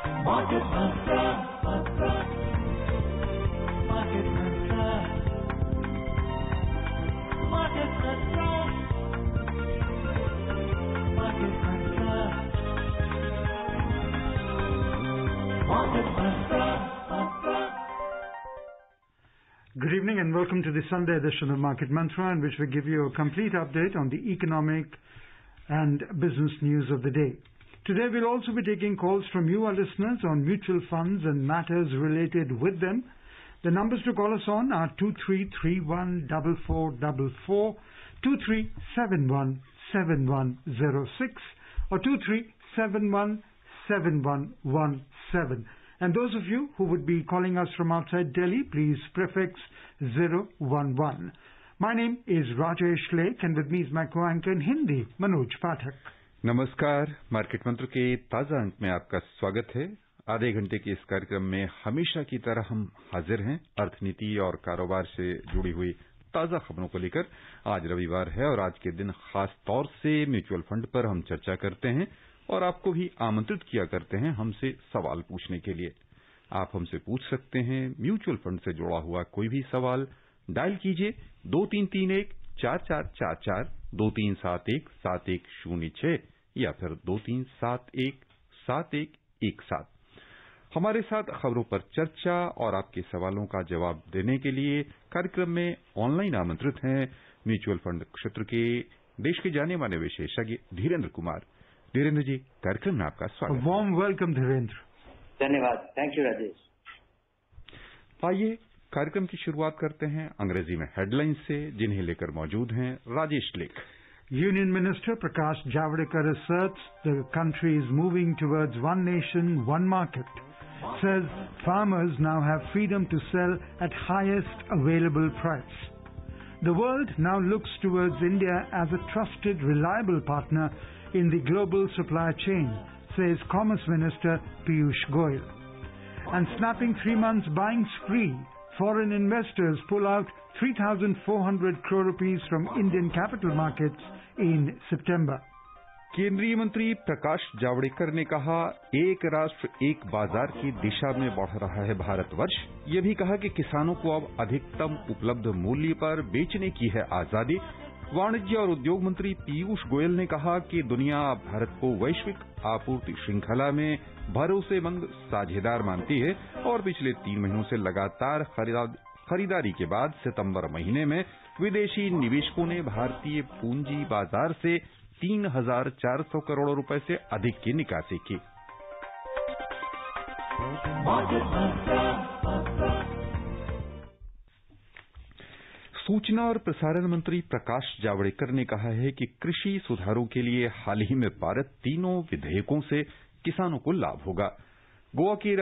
Market Mantra. Market Mantra. Market Mantra. Market Mantra. Market Mantra. Good evening and welcome to the Sunday edition of Market Mantra, in which we give you a complete update on the economic and business news of the day. Today we'll also be taking calls from you, our listeners, on mutual funds and matters related with them. The numbers to call us on are 23314444, 23717106 or 23717117. And those of you who would be calling us from outside Delhi, please prefix 011. My name is Rajesh Lake and with me is my co-anchor in Hindi, Manoj Pathak. नमस्कार। Market Mantra के ताजा अंक में आपका स्वागत है। आधे घंटे के इस कार्यक्रम में हमेशा की तरह हम हाजिर हैं अर्थनीति और कारोबार से जुड़ी हुई ताजा खबरों को लेकर। आज रविवार है और आज के दिन खास तौर से म्यूचुअल फंड पर हम चर्चा करते हैं और आपको भी आमंत्रित किया करते हैं हमसे सवाल पूछने के लिए। आप हमसे पूछ सकते हैं म्यूचुअल फंड से जुड़ा हुआ कोई भी सवाल। डायल कीजिए 2331-4444, 2371-7106 या फिर 2371-7117। हमारे साथ खबरों पर चर्चा और आपके सवालों का जवाब देने के लिए कार्यक्रम में ऑनलाइन आमंत्रित हैं म्यूचुअल फंड क्षेत्र के देश के जाने माने विशेषज्ञ धीरेन्द्र कुमार। धीरेन्द्र जी, कार्यक्रम में आपका स्वागत। Warm welcome Dhirendra. धन्यवाद। Thank you Rajesh. आइए कार्यक्रम की शुरुआत करते हैं अंग्रेजी में हेडलाइंस से, जिन्हें लेकर मौजूद हैं राजेश लेख। Union Minister Prakash Javadekar asserts the country is moving towards one nation, one market. Says farmers now have freedom to sell at highest available price. The world now looks towards India as a trusted, reliable partner in the global supply chain, says Commerce Minister Piyush Goyal. And snapping 3 months buying spree, foreign investors pull out 3,400 crore rupees from Indian capital markets in September. केंद्रीय मंत्री प्रकाश जावड़ेकर ने कहा, एक राष्ट्र एक बाजार की दिशा में बढ़ रहा है भारतवर्ष। ये भी कहा कि किसानों को अब अधिकतम उपलब्ध मूल्य पर बेचने की है आजादी। वाणिज्य और उद्योग मंत्री पीयूष गोयल ने कहा कि दुनिया भारत को वैश्विक आपूर्ति श्रृंखला में भरोसेमंद साझेदार मानती है और पिछले 3 महीनों से लगातार खरीदारी के बाद सितंबर महीने में विदेशी निवेशकों ने भारतीय पूंजी बाजार से 3,400 करोड़ रुपए से अधिक की निकासी की। सूचना और प्रसारण मंत्री प्रकाश जावड़ेकर ने कहा है कि कृषि सुधारों के लिए हाल ही में पारित 3 विधेयकों से किसानों को लाभ होगा। गोवा की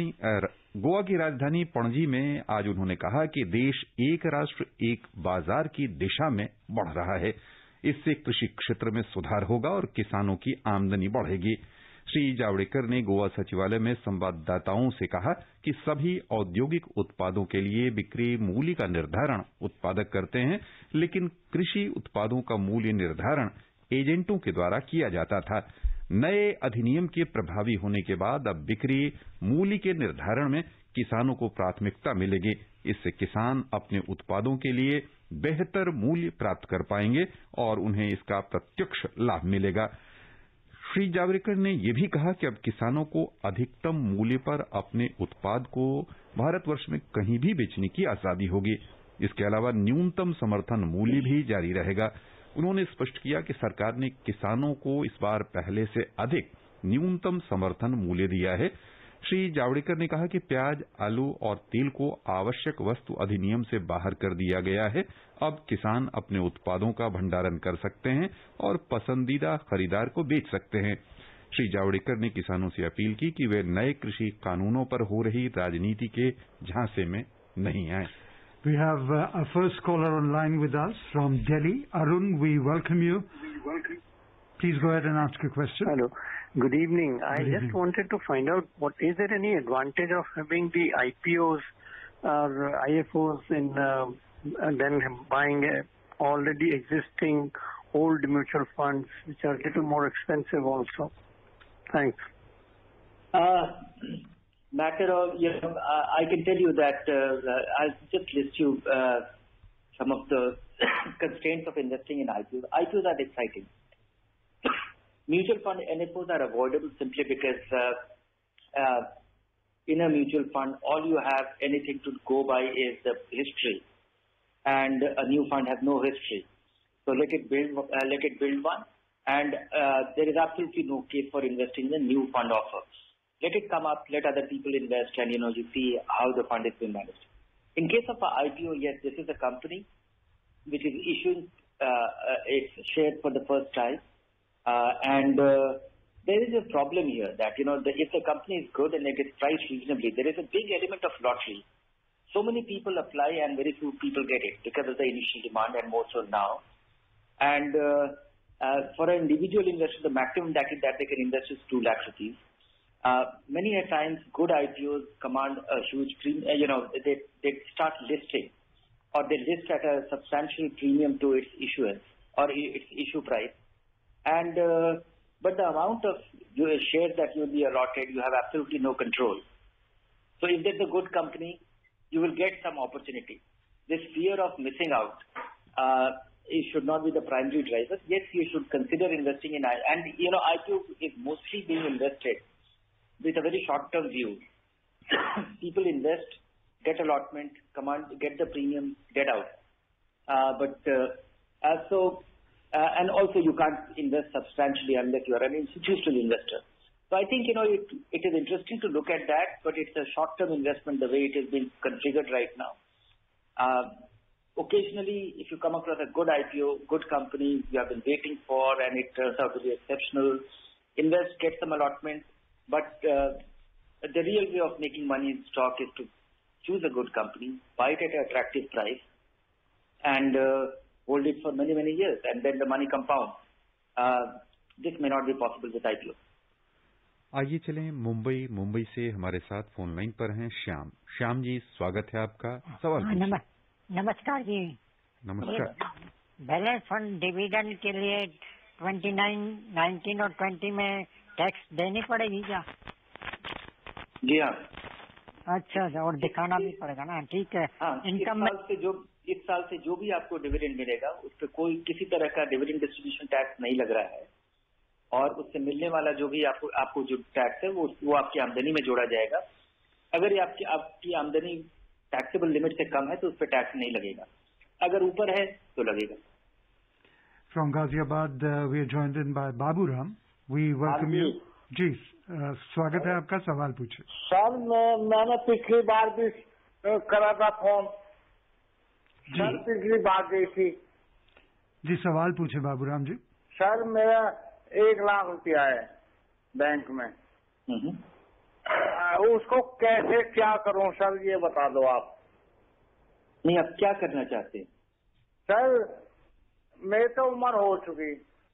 राजधानी पणजी में आज उन्होंने कहा कि देश एक राष्ट्र एक बाजार की दिशा में बढ़ रहा है। इससे कृषि क्षेत्र में सुधार होगा और किसानों की आमदनी बढ़ेगी। श्री जावड़ेकर ने गोवा सचिवालय में संवाददाताओं से कहा कि सभी औद्योगिक उत्पादों के लिए बिक्री मूल्य का निर्धारण उत्पादक करते हैं, लेकिन कृषि उत्पादों का मूल्य निर्धारण एजेंटों के द्वारा किया जाता था। नए अधिनियम के प्रभावी होने के बाद अब बिक्री मूल्य के निर्धारण में किसानों को प्राथमिकता मिलेगी। इससे किसान अपने उत्पादों के लिए बेहतर मूल्य प्राप्त कर पाएंगे और उन्हें इसका प्रत्यक्ष लाभ मिलेगा। श्री जावड़ेकर ने यह भी कहा कि अब किसानों को अधिकतम मूल्य पर अपने उत्पाद को भारतवर्ष में कहीं भी बेचने की आजादी होगी। इसके अलावा न्यूनतम समर्थन मूल्य भी जारी रहेगा। उन्होंने स्पष्ट किया कि सरकार ने किसानों को इस बार पहले से अधिक न्यूनतम समर्थन मूल्य दिया है। श्री जावड़ेकर ने कहा कि प्याज, आलू और तेल को आवश्यक वस्तु अधिनियम से बाहर कर दिया गया है। अब किसान अपने उत्पादों का भंडारण कर सकते हैं और पसंदीदा खरीदार को बेच सकते हैं। श्री जावड़ेकर ने किसानों से अपील की कि वे नए कृषि कानूनों पर हो रही राजनीति के झांसे में नहीं आए। We have a first caller online with us from Delhi. Arun, we welcome you. Please go ahead and ask your question. Hello. Good evening. I Good just evening. wanted to find out, is there any advantage of having the IPOs or IFOs and then buying already existing old mutual funds which are a little more expensive also? Thanks. matter of, I can tell you that I'll just list you some of the constraints of investing in IPOs. IPOs are exciting. Mutual fund NFOs are avoidable simply because in a mutual fund, all you have anything to go by is the history, and a new fund has no history. So let it build one, and there is absolutely no case for investing in a new fund offer. Let it come up, let other people invest, and you see how the fund is being managed. In case of an IPO, yes, this is a company which is issuing its shares for the first time, and there is a problem here that if the company is good and it is priced reasonably, there is a big element of lottery. So many people apply and very few people get it because of the initial demand, and more so now. And for an individual investor, the maximum that they can invest is 2 lakh rupees. Many a times, good IPOs command a huge premium. They start listing, or they list at a substantial premium to its issuance or its issue price. And but the amount of shares that you will be allotted, you have absolutely no control. So if there's a good company, you will get some opportunity. This fear of missing out, it should not be the primary driver. Yes, you should consider investing in IPO is mostly being invested with a very short-term view. People invest, get allotment, get the premium, get out. And also you can't invest substantially unless you are an institutional investor. So I think, it is interesting to look at that, but it's a short-term investment the way it has been configured right now. Occasionally, if you come across a good IPO, good company you have been waiting for, and it turns out to be exceptional, invest, get some allotment. But the real way of making money in stock is to choose a good company, buy it at an attractive price, and hold it for many, many years, and then the money compounds. This may not be possible with IPO. आइए चलें मुंबई से हमारे साथ phone line पर हैं श्याम जी, स्वागत है आपका। सवाल नमस्कार जी। नमस्कार। बैलेंस फंड डिविडेंड के लिए 29, 19 और 20 में टैक्स देनी पड़ेगी क्या? जी हाँ। अच्छा, और दिखाना भी पड़ेगा ना? ठीक है। इनकम इस साल से जो भी आपको डिविडेंड मिलेगा उस पर किसी तरह का डिविडेंड डिस्ट्रीब्यूशन टैक्स नहीं लग रहा है, और उससे मिलने वाला जो भी आपको जो टैक्स है वो आपकी आमदनी में जोड़ा जाएगा। अगर ये आपकी आमदनी टैक्सेबल लिमिट से कम है तो उस पर टैक्स नहीं लगेगा, अगर ऊपर है तो लगेगा। From Ghaziabad, we are joined in by Babu Ram. We welcome you. जी, स्वागत है आपका। सवाल पूछे। सर, मैंने पिछली बार भी करा था फोन। सर, पिछली बार गई थी। जी, सवाल पूछे बाबू राम जी। सर, मेरा 1 लाख रुपया है बैंक में। उसको कैसे क्या करूं सर, ये बता दो आप। नहीं, आप क्या करना चाहते हैं? सर, मेरी तो उम्र हो चुकी,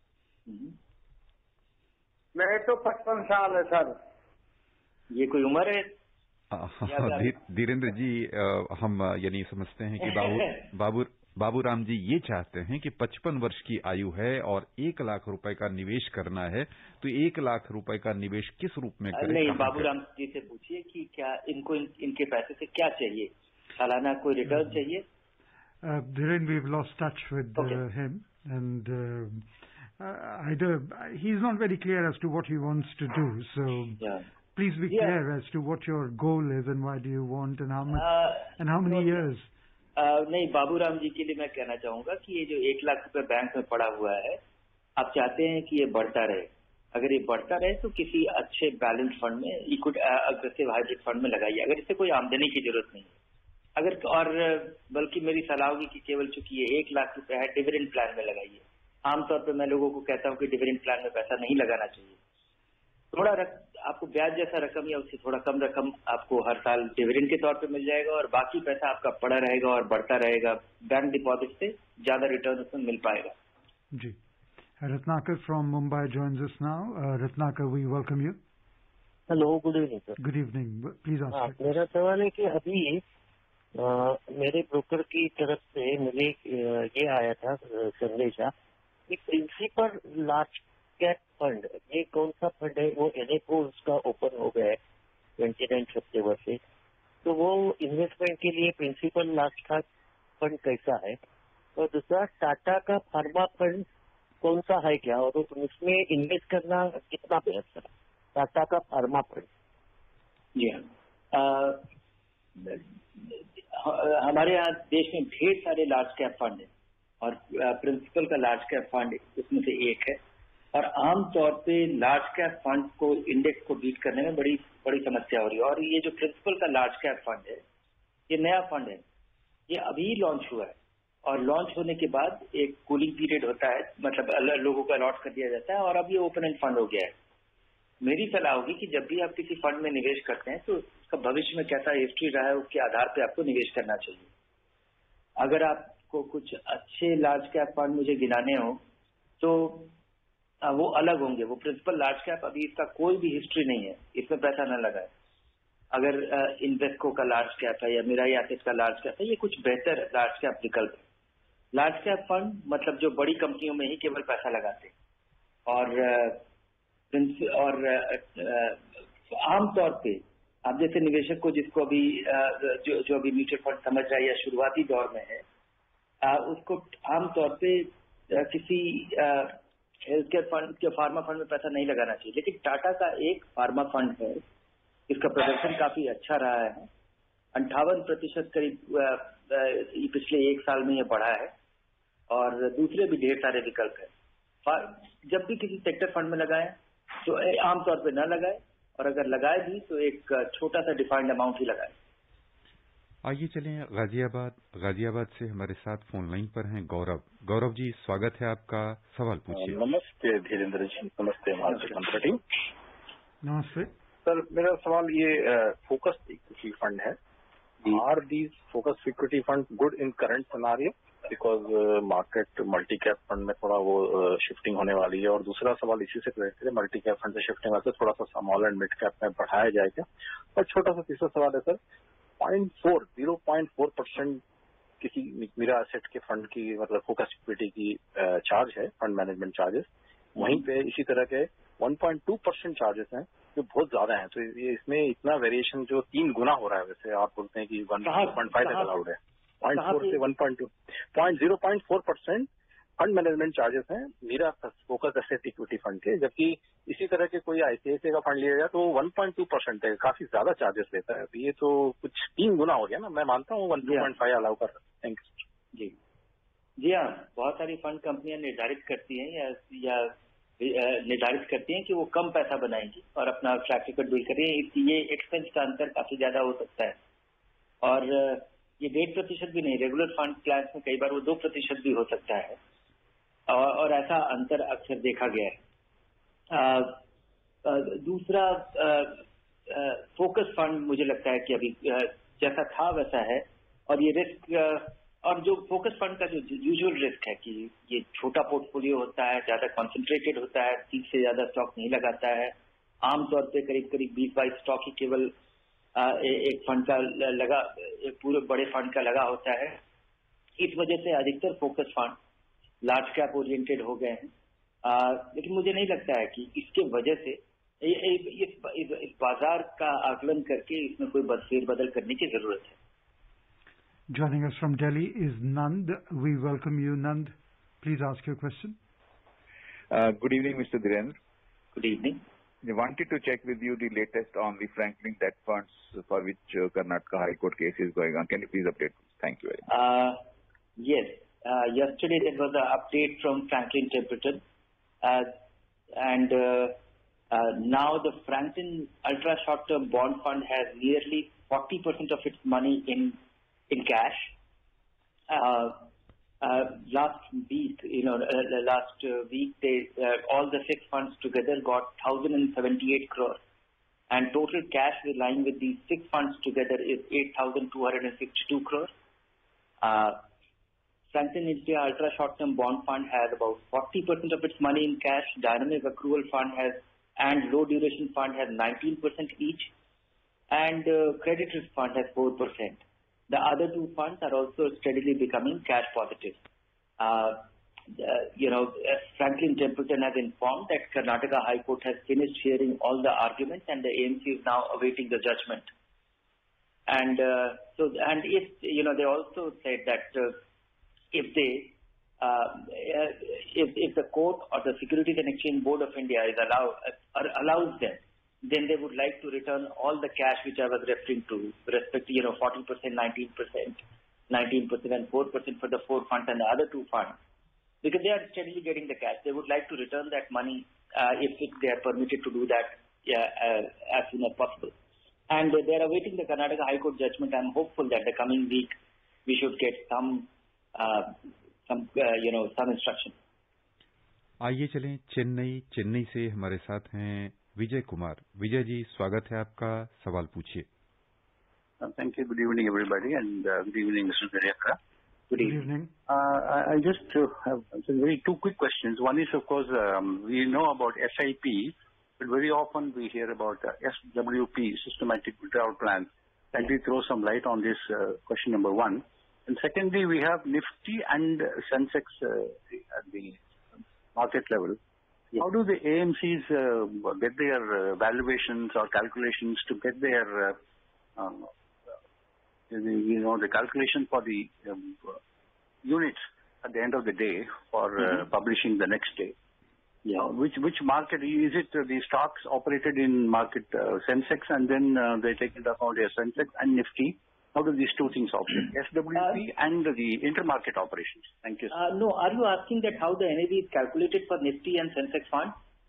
मेरे तो 55 साल है सर। ये कोई उम्र है? धीरेन्द्र जी, हम यानी समझते हैं कि बाबू राम जी ये चाहते हैं कि 55 वर्ष की आयु है और 1 लाख रुपए का निवेश करना है, तो 1 लाख रुपए का निवेश किस रूप में करें? नहीं, बाबू राम जी से पूछिए कि क्या इनको इनके पैसे से क्या चाहिए, सालाना कोई रिटर्न चाहिए? Dhiren, we've lost touch with him, and either he's not very clear as to what he wants to do. So please be clear as to what your goal is and why do you want and how much and how many years. नहीं, बाबू राम जी के लिए मैं कहना चाहूंगा कि ये जो 1 लाख रुपए बैंक में पड़ा हुआ है, आप चाहते हैं कि ये बढ़ता रहे। अगर ये बढ़ता रहे तो किसी अच्छे बैलेंस फंड में, इक्विटी अग्रेसिव हाइब्रिड फंड में लगाइए, अगर इससे कोई आमदनी की जरूरत नहीं है। अगर और बल्कि मेरी सलाह होगी कि केवल चूंकि ये 1 लाख रुपए है, डिविडेंड प्लान में लगाइए। आमतौर पर मैं लोगों को कहता हूँ कि डिविडेंड प्लान में पैसा नहीं लगाना चाहिए। थोड़ा आपको ब्याज जैसा रकम या उससे थोड़ा कम रकम आपको हर साल डिविडेंड के तौर पे मिल जाएगा, और बाकी पैसा आपका पड़ा रहेगा और बढ़ता रहेगा। बैंक डिपॉजिट से ज्यादा रिटर्न उसमें मिल पाएगा। जी, Ratnakar from Mumbai joins us now. Ratnakar, we welcome you. Hello, good evening sir. Good evening, please ask. मेरा सवाल है कि अभी मेरे ब्रोकर की तरफ से मुझे ये आया था संदेशा कि प्रिंसिपल लार्ज कैप फंड, ये कौन सा फंड है? वो NFO उसका ओपन हो गया है, 29 सितंबर से, तो वो इन्वेस्टमेंट के लिए प्रिंसिपल लास्ट फंड कैसा है? और दूसरा, टाटा का फार्मा फंड कौन सा है क्या, और उसमें इन्वेस्ट करना कितना बेहतर है? टाटा का फार्मा फंड। जी हाँ, हमारे यहाँ देश में ढेर सारे लार्ज कैप फंड है और प्रिंसिपल का लार्ज कैप फंड उसमें से एक है। और आमतौर पे लार्ज कैप फंड को इंडेक्स को बीट करने में बड़ी समस्या हो रही है। और ये जो प्रिंसिपल का लार्ज कैप फंड है, ये नया फंड है, ये अभी लॉन्च हुआ है। और लॉन्च होने के बाद एक कूलिंग पीरियड होता है, मतलब लोगों को अलॉट कर दिया जाता है, और अब ये ओपन एंड फंड हो गया है। मेरी सलाह होगी कि जब भी आप किसी फंड में निवेश करते हैं तो उसका भविष्य में कैसा हिस्ट्री रहा है उसके आधार पे आपको निवेश करना चाहिए। अगर आपको कुछ अच्छे लार्ज कैप फंड मुझे गिनाने हो तो वो अलग होंगे। वो प्रिंसिपल लार्ज कैप, अभी इसका कोई भी हिस्ट्री नहीं है, इसमें पैसा न लगा है। अगर इन्वेस्को का लार्ज कैप है या मिराई एसेट का लार्ज कैप है, ये कुछ बेहतर लार्ज कैप विकल्प है। लार्ज कैप फंड मतलब जो बड़ी कंपनियों में ही केवल पैसा लगाते हैं। और आमतौर पे आप जैसे निवेशक को, जिसको अभी जो अभी म्यूचुअल फंड समझ रहा है या शुरुआती दौर में है, उसको आमतौर पे किसी हेल्थ केयर फंड या फार्मा फंड में पैसा नहीं लगाना चाहिए। लेकिन टाटा का एक फार्मा फंड है, इसका प्रदर्शन काफी अच्छा रहा है, 58% करीब पिछले एक साल में ये बढ़ा है। और दूसरे भी ढेर सारे विकल्प है। जब भी किसी सेक्टर फंड में लगाएं तो आमतौर पे न लगाए, और अगर लगाए भी तो एक छोटा सा डिफाइंड अमाउंट ही लगाए। आइए चलें गाजियाबाद से हमारे साथ फोन लाइन पर हैं गौरव जी, स्वागत है आपका, सवाल पूछिए। नमस्ते धीरेन्द्र जी, नमस्ते हमारे टीम। नमस्ते सर, मेरा सवाल ये फोकस इक्विटी फंड है। Are these focus equity fund good in current scenario, because market multi cap fund में थोड़ा वो शिफ्टिंग होने वाली है। और दूसरा सवाल इसी से रिलेटेड है, मल्टी कैप फंड से शिफ्टिंग वास्ते थोड़ा सा स्मॉल एंड मिड कैप में बढ़ाया जाएगा। और छोटा सा तीसरा सवाल है सर, 0.4% किसी मेरा एसेट के फंड की, मतलब फोकस इक्विटी की चार्ज है, फंड मैनेजमेंट चार्जेस, वहीं पे इसी तरह के 1.2% चार्जेस हैं जो बहुत ज्यादा है। तो ये इसमें इतना वेरिएशन जो 3 गुना हो रहा है। वैसे आप बोलते हैं कि 1.5 तक अलाउड है, 0.4 से 1.2, 0.4% फंड मैनेजमेंट चार्जेस हैं मेरा फोकस एसेट इक्विटी फंड के। जबकि इसी तरह के कोई आईसीआईसीआई का फंड लिया जाए तो 1.2% है, काफी ज्यादा चार्जेस लेता है। ये तो कुछ 3 गुना हो गया ना। मैं मानता हूँ 1.5 अलाउ कर। थैंक यू जी हाँ, बहुत सारी फंड कंपनियां निर्धारित करती हैं या निर्धारित करती हैं कि वो कम पैसा बनाएंगी और अपना ट्रैक रिकॉर्ड बिल्ड करें। ये एक्सपेंस का अंतर काफी ज्यादा हो सकता है। और ये 1.5% भी नहीं, रेगुलर फंड प्लान में कई बार वो 2% भी हो सकता है। और ऐसा अंतर अक्सर देखा गया है। दूसरा, फोकस फंड मुझे लगता है कि अभी जैसा था वैसा है। और ये रिस्क, और जो फोकस फंड का जो यूजुअल रिस्क है कि ये छोटा पोर्टफोलियो होता है, ज्यादा कॉन्सेंट्रेटेड होता है, 30 से ज्यादा स्टॉक नहीं लगाता है। आमतौर पे करीब 20-22 स्टॉक ही केवल एक फंड का लगा, एक पूरे बड़े फंड का लगा होता है। इस वजह से अधिकतर focus fund large cap oriented हो गए हैं। लेकिन मुझे नहीं लगता है कि इसके वजह से इस बाजार का आकलन करके इसमें कोई फेरबदल करने की जरूरत है। Joining us from Delhi is Nand. We welcome you, Nand. Please ask your question. Good evening, Mr. Dhirendra. Good evening. I wanted to check with you the latest on the Franklin debt funds for which Karnataka High Court case is going on. Can you please update me? Thank you very much. Yes. Yesterday there was an update from Franklin Templeton. And now the Franklin Ultra Short Term Bond Fund has nearly 40% of its money in cash. Last week, they all the 6 funds together got 1,078 crore, and total cash lying with these 6 funds together is 8,262 crore. Franklin India Ultra Short Term Bond Fund has about 40% of its money in cash. Dynamic Accrual Fund and Low Duration Fund has 19% each, and Credit Risk Fund has 4%. The other 2 funds are also steadily becoming cash positive. Franklin Templeton has informed that Karnataka High Court has finished hearing all the arguments and the AMC is now awaiting the judgment. And if they also said that if the court or the Securities and Exchange Board of India allows them, then they would like to return all the cash which I was referring to, 40%, 19%, 19% and 4% for the 4 funds and the other 2 funds. Because they are steadily getting the cash. They would like to return that money if they are permitted to do that as soon as possible. And they are awaiting the Karnataka High Court judgment. I am hopeful that the coming week we should get some instruction. आइए चलें चेन्नई से हमारे साथ हैं विजय कुमार. विजय जी, स्वागत है आपका. सवाल पूछिए. Thank you. Good evening, everybody, and good evening, Mr. Daryaka. Good evening. I just have very 2 quick questions. One is, of course, we know about SIP, but very often we hear about SWP, Systematic Withdrawal Plan. Can you throw some light on this question number 1? And secondly, we have Nifty and Sensex at the market level. Yes. How do the AMCs get their valuations or calculations to get their the calculation for the units at the end of the day for publishing the next day? Yeah. Which market is it? The stocks operated in market Sensex, and then they take it account as Sensex and Nifty. How do these 2 things operate? SWP and the intermarket operations. Thank you. No, are you asking that how the NAV is calculated for Nifty and Sensex fund?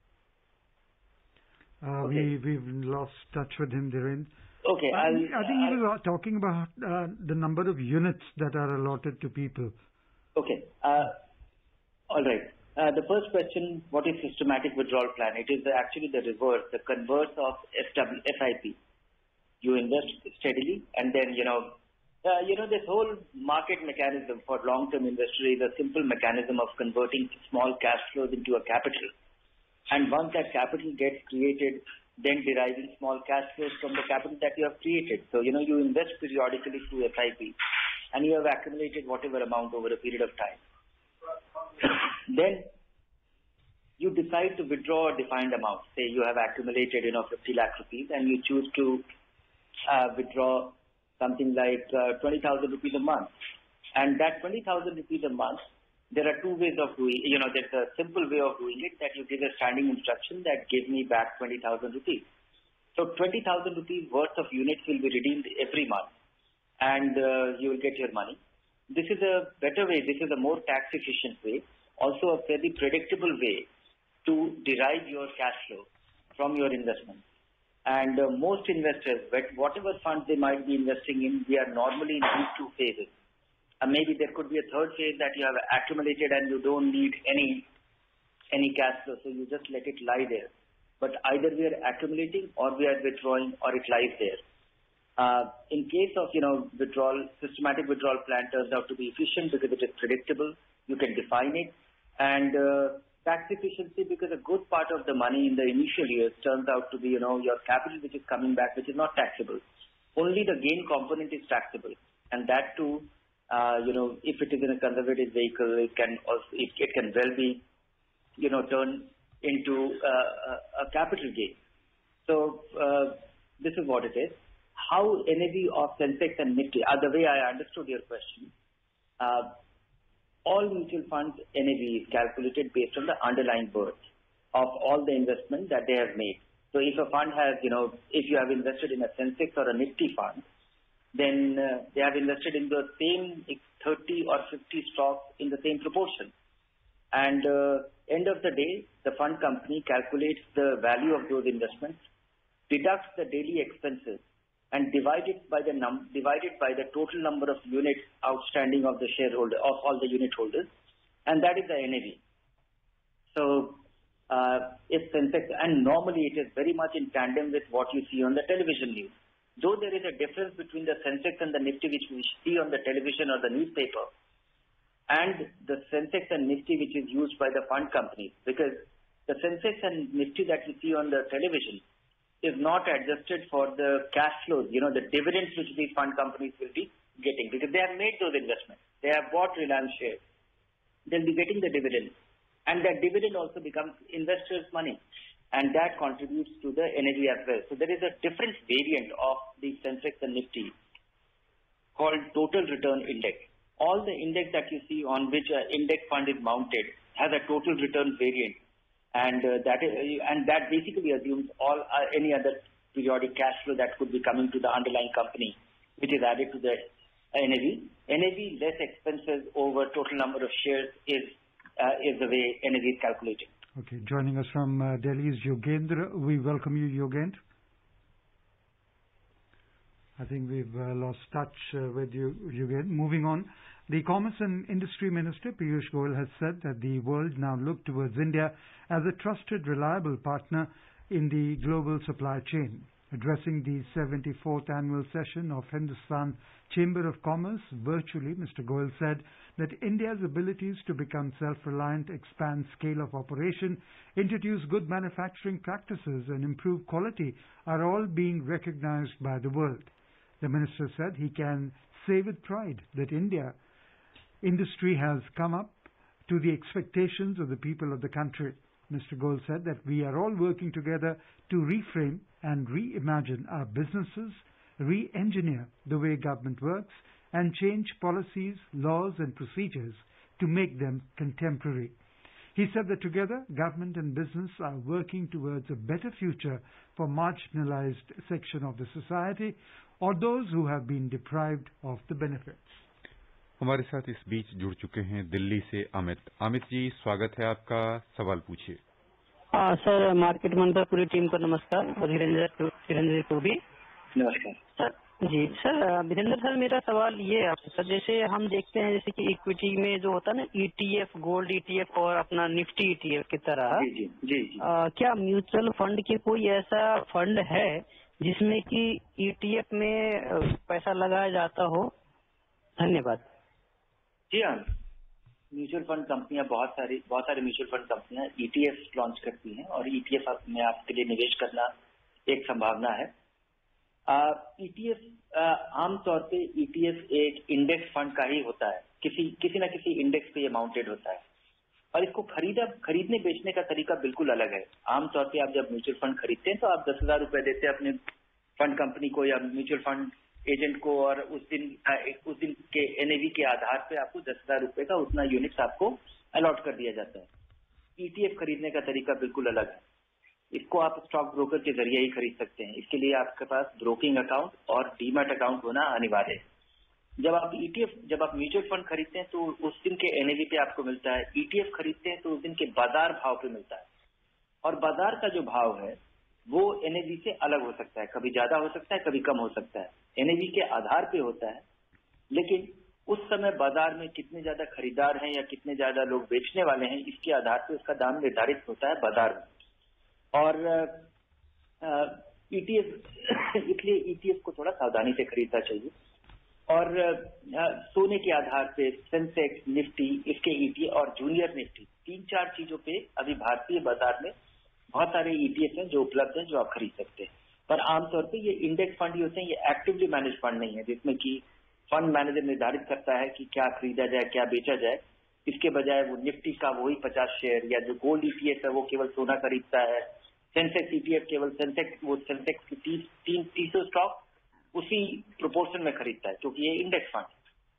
We've lost touch with him, Dhiren. Okay. I think he was talking about the number of units that are allotted to people. Okay. All right. The first question, what is systematic withdrawal plan? It is actually the reverse, the converse of SIP. You invest steadily, and then, this whole market mechanism for long-term investor is a simple mechanism of converting small cash flows into a capital. And once that capital gets created, then deriving small cash flows from the capital that you have created. So, you invest periodically through SIP, and you have accumulated whatever amount over a period of time. Then you decide to withdraw a defined amount. Say you have accumulated, 50 lakh rupees, and you choose to withdraw something like 20,000 rupees a month. And that 20,000 rupees a month, there are 2 ways of doing it. There's a simple way of doing it, that you give a standing instruction that give me back 20,000 rupees. So 20,000 rupees worth of units will be redeemed every month, and you will get your money. This is a better way. This is a more tax efficient way. Also a fairly predictable way to derive your cash flow from your investment. And most investors, whatever funds they might be investing in, they are normally in these 2 phases. Maybe there could be a 3rd phase that you have accumulated and you don't need any cash flow, so you just let it lie there. But either we are accumulating or we are withdrawing, or it lies there. In case of systematic withdrawal plan turns out to be efficient because it is predictable. You can define it, and tax efficiency, because a good part of the money in the initial years turns out to be, your capital which is coming back, which is not taxable. Only the gain component is taxable. And that too, if it is in a conservative vehicle, it can well be, turned into a capital gain. So this is what it is. How NAV of Sensex and Nifty, the way I understood your question, all mutual funds NAV is calculated based on the underlying worth of all the investment that they have made. So if a fund has, if you have invested in a Sensex or a Nifty fund, then they have invested in the same 30 or 50 stocks in the same proportion. And end of the day, the fund company calculates the value of those investments, deducts the daily expenses, and divided by the total number of units outstanding of the shareholder, of all the unit holders, and that is the NAV. So if Sensex, and normally it is very much in tandem with what you see on the television news. Though there is a difference between the Sensex and the Nifty which we see on the television or the newspaper, and the Sensex and Nifty which is used by the fund companies, because the Sensex and Nifty that you see on the television is not adjusted for the cash flows, the dividends which these fund companies will be getting, because they have made those investments. They have bought Reliance shares. they'll be getting the dividend. And that dividend also becomes investors' money. And that contributes to the NAV as well. So there is a different variant of the Sensex and Nifty called Total Return Index. All the index that you see on which an index fund is mounted has a total return variant. And that basically assumes all any other periodic cash flow that could be coming to the underlying company, which is added to the NAV. NAV less expenses over total number of shares is the way NAV is calculated. Okay, joining us from Delhi is Yogendra. We welcome you, Yogendra. I think we've lost touch with you, Yogendra. Moving on, the Commerce and Industry Minister Piyush Goyal has said that the world now look towards India as a trusted, reliable partner in the global supply chain. Addressing the 74th annual session of Hindustan Chamber of Commerce virtually, Mr. Goyal said that India's abilities to become self-reliant, expand scale of operation, introduce good manufacturing practices and improve quality are all being recognized by the world. The minister said he can say with pride that India industry has come up to the expectations of the people of the country. Mr. Goyal said that we are all working together to reframe and reimagine our businesses, re-engineer the way government works, and change policies, laws and procedures to make them contemporary. He said that together, government and business are working towards a better future for marginalized section of the society or those who have been deprived of the benefits. हमारे साथ इस बीच जुड़ चुके हैं दिल्ली से अमित जी, स्वागत है आपका, सवाल पूछिए। सर, मार्केट मंत्र पूरी टीम को नमस्कार और वीरेंद्र को भी नमस्कार सर। जी सर, वीरेंद्र सर, मेरा सवाल ये है आपसे सर, जैसे हम देखते हैं जैसे कि इक्विटी में जो होता है ना ETF, गोल्ड ETF और अपना निफ्टी ETF की तरह, जी। क्या म्यूचुअल फंड की कोई ऐसा फंड है जिसमें कि ETF में पैसा लगाया जाता हो? धन्यवाद। जी हाँ, म्यूचुअल फंड कंपनियां बहुत सारी म्यूचुअल फंड कंपनियां ETF लॉन्च करती हैं और ETF में आपके लिए निवेश करना एक संभावना है। ETF आमतौर पे ETF एक इंडेक्स फंड का ही होता है, किसी न किसी इंडेक्स पे ये माउंटेड होता है और इसको खरीदने बेचने का तरीका बिल्कुल अलग है। आमतौर पे आप जब म्यूचुअल फंड खरीदते हैं तो आप 10,000 रुपए देते हैं अपने फंड कंपनी को या म्यूचुअल फंड एजेंट को और उस दिन के NAV के आधार पे आपको 10,000 रुपए का उतना यूनिट्स आपको अलॉट कर दिया जाता है। ETF खरीदने का तरीका बिल्कुल अलग है। इसको आप स्टॉक ब्रोकर के जरिए ही खरीद सकते हैं। इसके लिए आपके पास ब्रोकिंग अकाउंट और डीमैट अकाउंट होना अनिवार्य है। जब आप म्यूचुअल फंड खरीदते हैं तो उस दिन के NAV पे आपको मिलता है। ETF खरीदते हैं तो उस दिन के बाजार भाव पे मिलता है और बाजार का जो भाव है वो NAV से अलग हो सकता है, कभी ज्यादा हो सकता है, कभी कम हो सकता है। NAV के आधार पे होता है, लेकिन उस समय बाजार में कितने ज्यादा खरीदार हैं या कितने ज्यादा लोग बेचने वाले हैं, इसके आधार पे उसका दाम निर्धारित होता है बाजार में। और इसलिए ETF को थोड़ा सावधानी से खरीदना चाहिए। और सोने के आधार पे सेंसेक्स, निफ्टी, इसके ETF और जूनियर निफ्टी, 3-4 चीजों पे अभी भारतीय बाजार में बहुत सारे ETF हैं जो उपलब्ध हैं, जो आप खरीद सकते हैं। पर आमतौर पे ये इंडेक्स फंड ही होते हैं, ये एक्टिवली मैनेज फंड नहीं है जिसमें कि फंड मैनेजर निर्धारित करता है कि क्या खरीदा जाए, क्या बेचा जाए। इसके बजाय वो निफ्टी का वही 50 शेयर या जो गोल्ड ETF है वो केवल सोना खरीदता है। सेंसेक्स ETF केवल सेंसेक्स की 300 स्टॉक उसी प्रोपोर्शन में खरीदता है क्योंकि ये इंडेक्स फंड।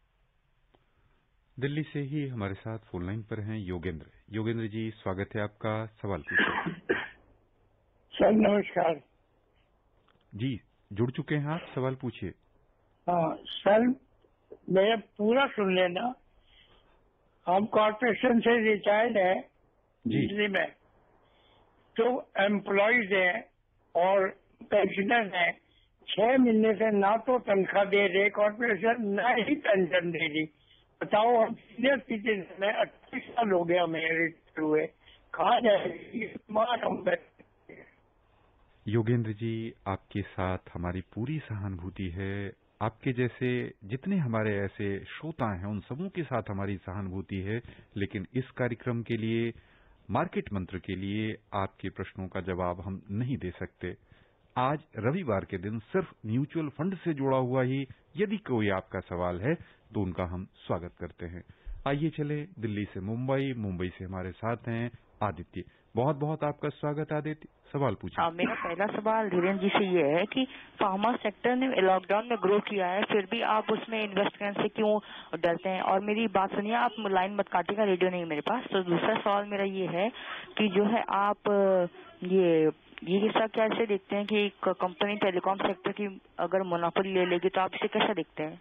दिल्ली से ही हमारे साथ फोन लाइन पर हैं योगेंद्र जी, स्वागत है आपका, सवाल पूछिए। सर नमस्कार जी, जुड़ चुके हैं आप, सवाल पूछिए। हाँ सर, मेरा पूरा सुन लेना। हम कॉर्पोरेशन से रिटायर्ड है दिल्ली में, तो एम्प्लॉयज हैं और पेंशनर हैं। 6 महीने से ना तो तनख्वाह दे रहे कॉर्पोरेशन, ना ही पेंशन दे रही। बताओ, हम सीनियर सिटीजन में 28 साल हो गया हमें रिटायर हुए, कहाँ जाए? योगेंद्र जी, आपके साथ हमारी पूरी सहानुभूति है। आपके जैसे जितने हमारे ऐसे श्रोता हैं उन सबों के साथ हमारी सहानुभूति है, लेकिन इस कार्यक्रम के लिए, मार्केट मंत्र के लिए आपके प्रश्नों का जवाब हम नहीं दे सकते। आज रविवार के दिन सिर्फ म्यूचुअल फंड से जुड़ा हुआ ही यदि कोई आपका सवाल है तो उनका हम स्वागत करते हैं। आइए चले दिल्ली से मुंबई, मुंबई से हमारे साथ हैं आदित्य। बहुत बहुत आपका स्वागत आदित्य, सवाल पूछिए। हाँ, मेरा पहला सवाल धीरेन्द्र जी से ये है कि फार्मा सेक्टर ने लॉकडाउन में ग्रो किया है, फिर भी आप उसमें इन्वेस्ट करने से क्यों डरते हैं? और मेरी बात सुनिए, आप लाइन मत काटिएगा, रेडियो नहीं है मेरे पास। तो दूसरा सवाल मेरा ये है कि जो है आप ये हिस्सा कैसे देखते हैं कि एक कंपनी टेलीकॉम सेक्टर की अगर मोनोपोली ले लेगी तो आप इसे कैसे देखते हैं?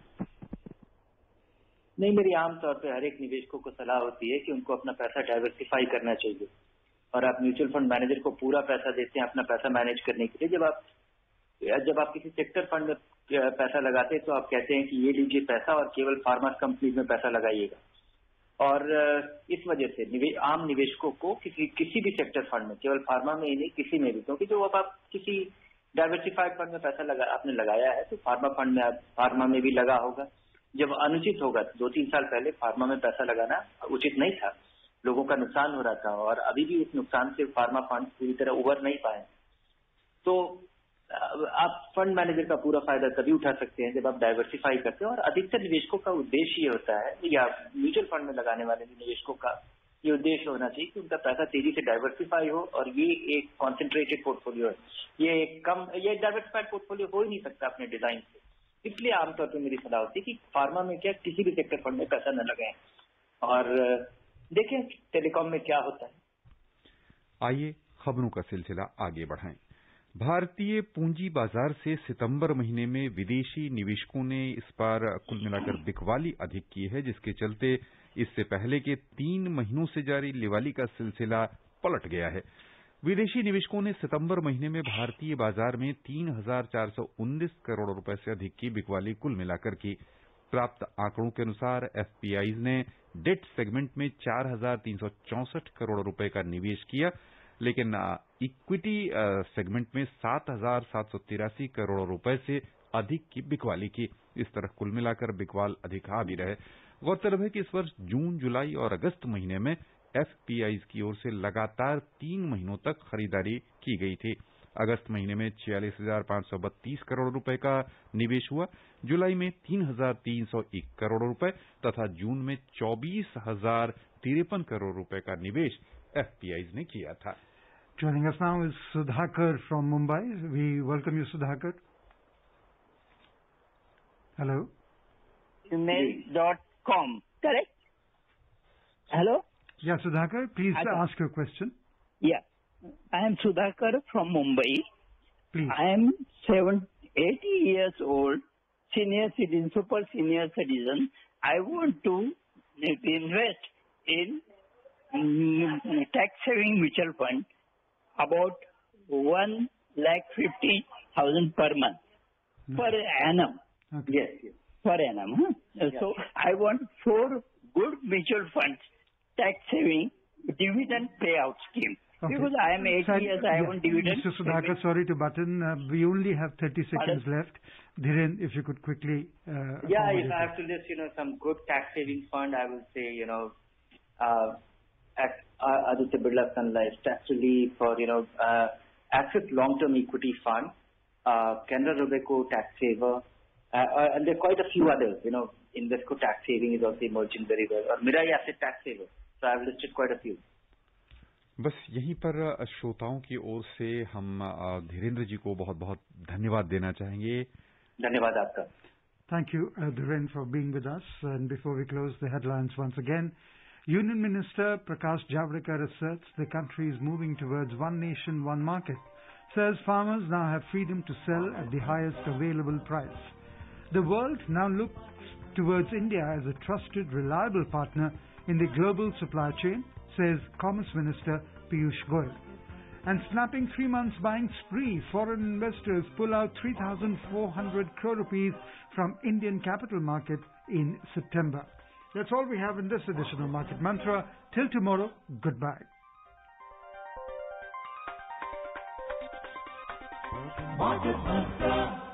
नहीं, मेरी आमतौर पर हर एक निवेशकों को सलाह होती है कि उनको अपना पैसा डाइवर्सिफाई करना चाहिए। और आप म्यूचुअल फंड मैनेजर को पूरा पैसा देते हैं अपना पैसा मैनेज करने के लिए। जब आप किसी सेक्टर फंड में पैसा लगाते हैं तो आप कहते हैं कि ये लीजिए पैसा और केवल फार्मा कंपनीज में पैसा लगाइएगा। और इस वजह से आम निवेशकों को किसी भी सेक्टर फंड में, केवल फार्मा में ही नहीं, किसी में भी, क्योंकि जो अब आप किसी डाइवर्सिफाइड फंड में पैसा आपने लगाया है तो फार्मा में भी लगा होगा। जब अनुचित होगा, 2-3 साल पहले फार्मा में पैसा लगाना उचित नहीं था, लोगों का नुकसान हो रहा था और अभी भी उस नुकसान से फार्मा फंड पूरी तरह उबर नहीं पाए। तो आप फंड मैनेजर का पूरा फायदा तभी उठा सकते हैं जब आप डाइवर्सिफाई करते हैं। और अधिकतर निवेशकों का उद्देश्य ये होता है, या म्यूचुअल फंड में लगाने वाले निवेशकों का ये उद्देश्य होना चाहिए कि उनका पैसा तेजी से डाइवर्सिफाई हो और ये एक कॉन्सेंट्रेटेड पोर्टफोलियो है। ये डाइवर्सिफाइड पोर्टफोलियो हो ही नहीं सकता अपने डिजाइन से। इसलिए आमतौर पर मेरी सलाह होती है कि फार्मा में क्या किसी भी सेक्टर फंड में पैसा न लगाएं और देखें टेलीकॉम में क्या होता है। आइए खबरों का सिलसिला आगे बढ़ाएं। भारतीय पूंजी बाजार से सितंबर महीने में विदेशी निवेशकों ने इस बार कुल मिलाकर बिकवाली अधिक की है, जिसके चलते इससे पहले के 3 महीनों से जारी लिवाली का सिलसिला पलट गया है। विदेशी निवेशकों ने सितंबर महीने में भारतीय बाजार में 3,419 करोड़ रुपए से अधिक की बिकवाली कुल मिलाकर की। प्राप्त आंकड़ों के अनुसार एफपीआईज ने डेट सेगमेंट में 4,364 करोड़ रुपए का निवेश किया, लेकिन इक्विटी सेगमेंट में 7,783 करोड़ रुपए से अधिक की बिकवाली की। इस तरह कुल मिलाकर बिकवाल अधिक आ भी रहे। गौरतलब है कि इस वर्ष जून, जुलाई और अगस्त महीने में एफपीआईज की ओर से लगातार 3 महीनों तक खरीदारी की गई थी। अगस्त महीने में 46,532 करोड़ रुपए का निवेश हुआ, जुलाई में 3,301 करोड़ रुपए तथा जून में 24,053 करोड़ रुपए का निवेश एफपीआईज ने किया था। Joining us now is Sudhakar from Mumbai. We welcome you, Sudhakar. Hello. Email.com, correct? Hello? Yeah, Sudhakar, please ask your question. Yeah. I am Sudhakar from Mumbai. Please. I am 80 years old, senior citizen, super senior citizen. I want to invest in tax-saving mutual fund about 1,50,000 per month, per annum. Okay. Yes, per annum. Huh? Yeah. So I want 4 good mutual funds, tax-saving dividend payout scheme. Okay. Because I am 80 years, I want dividend. Mr. Sudhakar, sorry to butt in. We only have 30 seconds left. Dhiren, if you could quickly... if I have to list, some good tax savings fund, I will say, Aditya Birla Sun Life, Tax Relief, or, Access Long-Term Equity Fund, Canara Robeco Tax Saver, and there are quite a few others, Invesco Tax Saving is also emerging very well, or Mirai Asset Tax Saver. So I have listed quite a few. बस यहीं पर श्रोताओं की ओर से हम धीरेन्द्र जी को बहुत बहुत धन्यवाद देना चाहेंगे। धन्यवाद आपका। Thank you, Dhiren, for being with us. And before we close the headlines once again, Union Minister Prakash Javadekar asserts the country is moving towards one nation, one market. Says farmers now have freedom to sell at the highest available price. The world now looks towards India as a trusted, reliable partner in the global supply chain, says Commerce Minister Piyush Goyal. And snapping 3 months buying spree, foreign investors pull out 3,400 crore rupees from Indian capital market in September. That's all we have in this edition of Market Mantra. Till tomorrow, goodbye. Market Mantra.